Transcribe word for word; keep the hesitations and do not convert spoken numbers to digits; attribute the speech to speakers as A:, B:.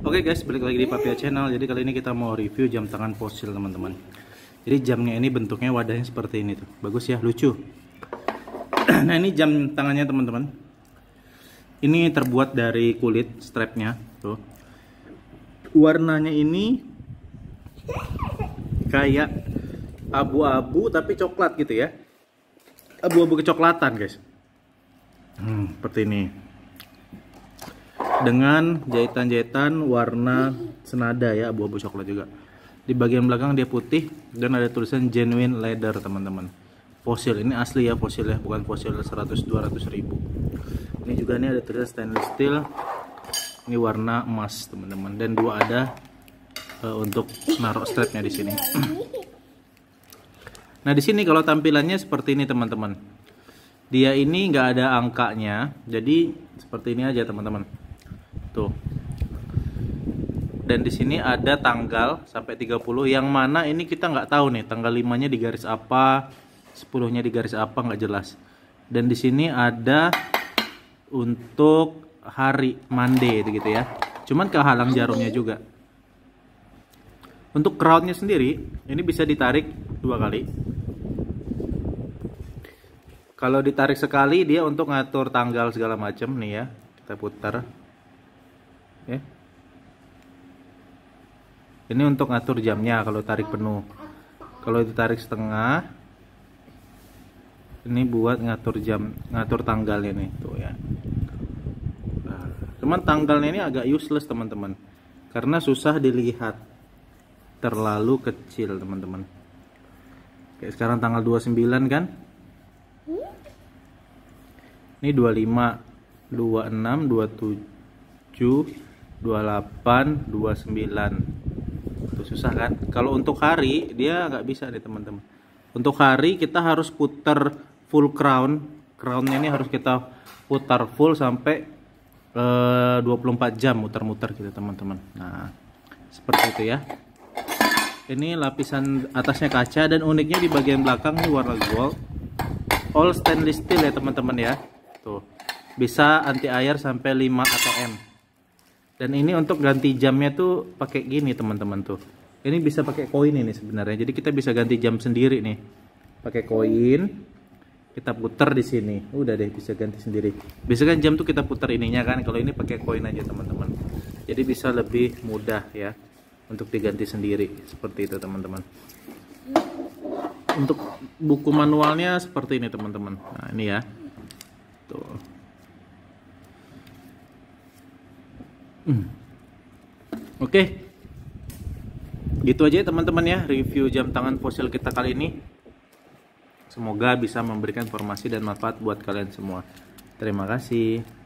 A: Oke guys, balik lagi di Papia Channel. Jadi kali ini kita mau review jam tangan fosil teman-teman. Jadi jamnya ini bentuknya wadahnya seperti ini tuh. Bagus ya, lucu. Nah ini jam tangannya teman-teman. Ini terbuat dari kulit strapnya tuh. Warnanya ini kayak abu-abu tapi coklat gitu ya. Abu-abu kecoklatan guys. Hmm, seperti ini. Dengan jahitan-jahitan warna senada ya, abu-abu coklat juga. Di bagian belakang dia putih dan ada tulisan genuine leather teman-teman. Fosil, ini asli ya fosil ya, bukan fosil seratus dua ratus ribu. Ini juga nih ada tulisan stainless steel. Ini warna emas teman-teman, dan dua ada uh, untuk naruh strapnya di sini. Nah di sini kalau tampilannya seperti ini teman-teman. Dia ini nggak ada angkanya, jadi seperti ini aja teman-teman. Tuh. Dan di sini ada tanggal sampai tiga puluh, yang mana ini kita nggak tahu nih tanggal limanya di garis apa, sepuluhnya di garis apa, nggak jelas. Dan di sini ada untuk hari Monday gitu ya. Cuman kehalang jarumnya juga. Untuk crownnya sendiri ini bisa ditarik dua kali. Kalau ditarik sekali dia untuk ngatur tanggal segala macam nih ya. Kita putar. Ya. Ini untuk ngatur jamnya kalau tarik penuh. Kalau ditarik setengah, ini buat ngatur jam, ngatur tanggalnya nih tuh ya. Nah, cuman tanggalnya ini agak useless teman-teman, karena susah dilihat, terlalu kecil teman-teman. Kayak sekarang tanggal dua puluh sembilan kan? Ini dua puluh lima, dua puluh enam, dua puluh tujuh, dua puluh delapan, dua puluh sembilan. Tuh susah kan? Kalau untuk hari dia nggak bisa nih teman-teman. Untuk hari kita harus putar full crown. Crownnya ini harus kita putar full sampai uh, dua puluh empat jam muter-muter gitu teman-teman. Nah, seperti itu ya. Ini lapisan atasnya kaca, dan uniknya di bagian belakang ini warna gold. All stainless steel ya teman-teman ya. Tuh. Bisa anti air sampai lima atm. Dan ini untuk ganti jamnya tuh pakai gini teman-teman tuh. Ini bisa pakai koin ini sebenarnya. Jadi kita bisa ganti jam sendiri nih. Pakai koin. Kita putar di sini. Udah deh, bisa ganti sendiri. Biasanya kan jam tuh kita putar ininya kan. Kalau ini pakai koin aja teman-teman. Jadi bisa lebih mudah ya untuk diganti sendiri. Seperti itu teman-teman. Untuk buku manualnya seperti ini teman-teman. Nah, ini ya. Tuh. Hmm. Oke, okay. Gitu aja teman-teman ya review jam tangan fosil kita kali ini. Semoga bisa memberikan informasi dan manfaat buat kalian semua. Terima kasih.